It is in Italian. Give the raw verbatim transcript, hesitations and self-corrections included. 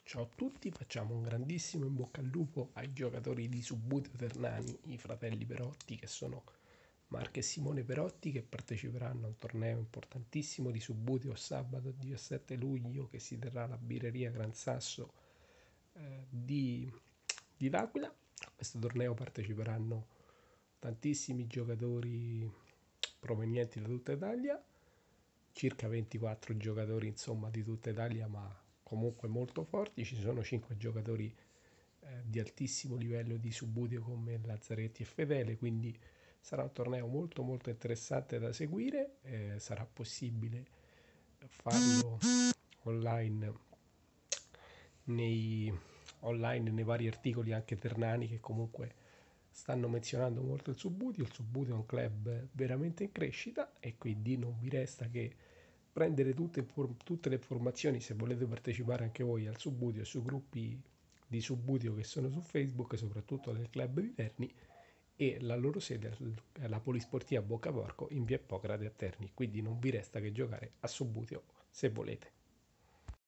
Ciao a tutti, facciamo un grandissimo in bocca al lupo ai giocatori di Subbuteo Ternani, i fratelli Perotti, che sono Marco e Simone Perotti, che parteciperanno a un torneo importantissimo di Subbuteo sabato diciassette luglio, che si terrà alla birreria Gran Sasso eh, di, di L'Aquila. A questo torneo parteciperanno tantissimi giocatori provenienti da tutta Italia, circa ventiquattro giocatori insomma di tutta Italia, ma comunque molto forti. Ci sono cinque giocatori eh, di altissimo livello di Subbuteo come Lazzaretti e Fedele, quindi sarà un torneo molto molto interessante da seguire. Eh, sarà possibile farlo online nei, online nei vari articoli anche ternani, che comunque stanno menzionando molto il Subbuteo. Il Subbuteo è un club veramente in crescita e quindi non vi resta che prendere tutte, tutte le informazioni, se volete partecipare anche voi al Subbuteo, sui gruppi di Subbuteo che sono su Facebook, soprattutto del club di Terni, e la loro sede è la Polisportiva Boccaporco in via Ippocrate a Terni. Quindi non vi resta che giocare a Subbuteo se volete.